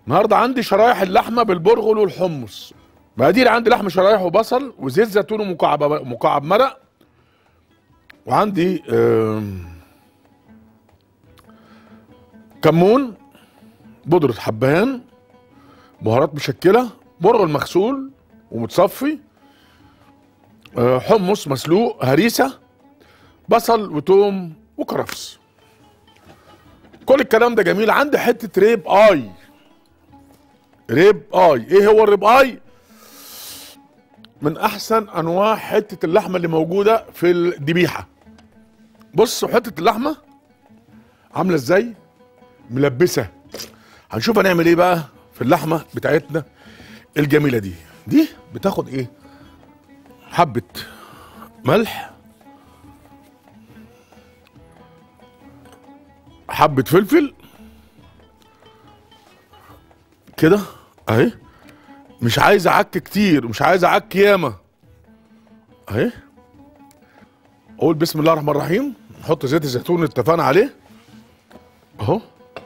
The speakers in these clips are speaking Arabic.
النهارده عندي شرايح اللحمه بالبرغل والحمص. مقادير: عندي لحم شرايح وبصل وزيت زيتون ومكعب مرق، وعندي كمون، بودرة حبهان، بهارات مشكلة، برغل مغسول ومتصفي، حمص مسلوق، هريسة، بصل وتوم وكرفس. كل الكلام ده جميل. عندي حتة ريب اي. ايه هو الريب اي؟ من احسن انواع حتة اللحمة اللي موجودة في الذبيحة. بصوا حتة اللحمة عاملة ازاي، ملبسة. هنشوف هنعمل ايه بقى في اللحمة بتاعتنا الجميلة دي بتاخد ايه؟ حبة ملح، حبة فلفل كده اهي، مش عايز اعك كتير، مش عايز اعك ياما اهي. اقول بسم الله الرحمن الرحيم. نحط زيت الزيتون اللي اتفقنا عليه اهو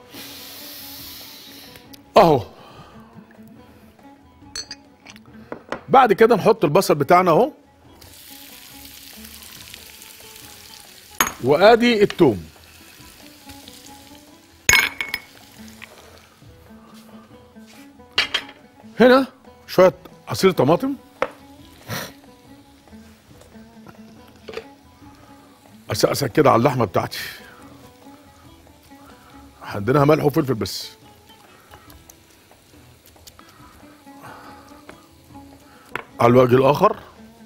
اهو. بعد كده نحط البصل بتاعنا اهو، وادي التوم. هنا شوية عصير طماطم، اسقسق كده على اللحمة بتاعتي. عندنا ملح وفلفل بس. على الوجه الاخر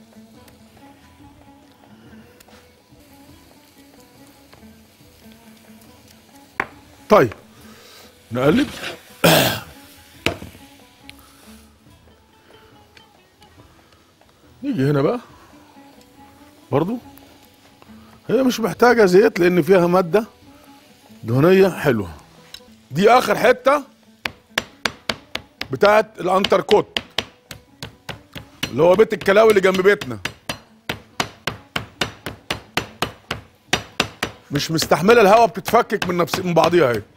طيب نقلب. نيجي هنا بقى برضو، هي مش محتاجة زيت لان فيها مادة دهنية حلوة. دي اخر حتة بتاعت الانتركوت اللي هو بيت الكلاوي اللي جنب بيتنا. مش مستحمله الهواء، بتتفكك من بعضيها اهي.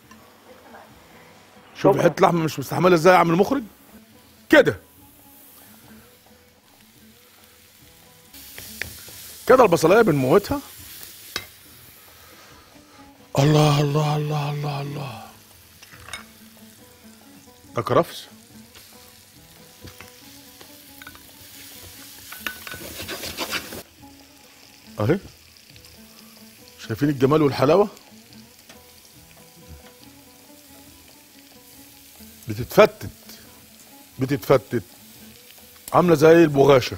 شوف حته لحمه مش مستحمله ازاي يا عم المخرج كده. كده البصلايه بنموتها. الله الله الله الله الله. ده كرفس اهي. شايفين الجمال والحلاوه؟ بتتفتت عامله زي البغاشه.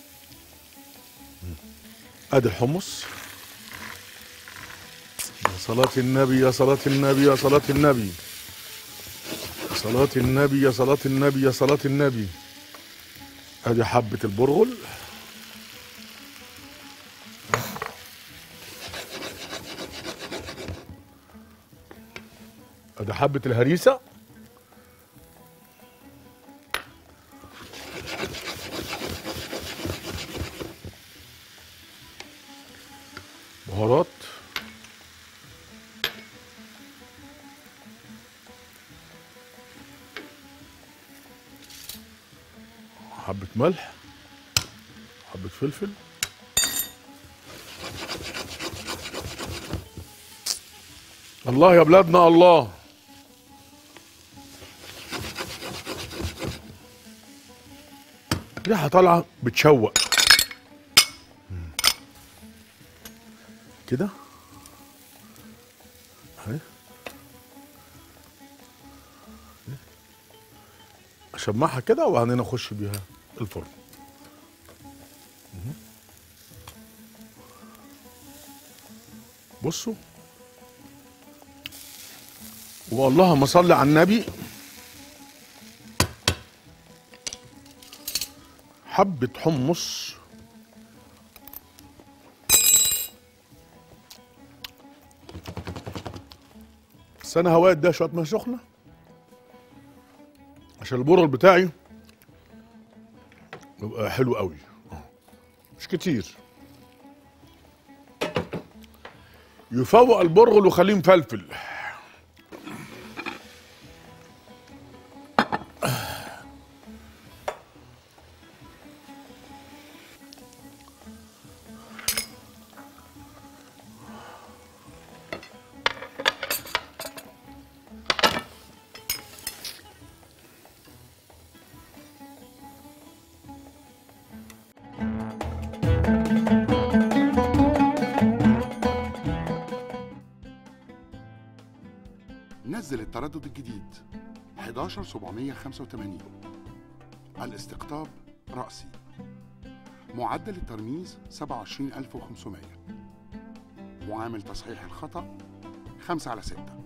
ادي الحمص. يا صلاة النبي يا صلاة النبي يا صلاة النبي يا صلاة النبي يا صلاة النبي يا صلاة النبي. ادي حبة البرغل، ادي حبة الهريسة، بهارات، حبة ملح، حبة فلفل، الله يا بلادنا الله. ريحة طالعة بتشوق كده اهي. اشمعها كده وبعدين اخش بيها الفرن. بصوا، واللهم صل على النبي. حبة حمص، بس انا هواية ده شوية ميه سخنة عشان البرغل بتاعي يبقى حلو قوي، مش كتير. يفوق البرغل وخليه مفلفل. منزل التردد الجديد 11785. الاستقطاب رأسي. معدل الترميز 27500. معامل تصحيح الخطأ 5/6.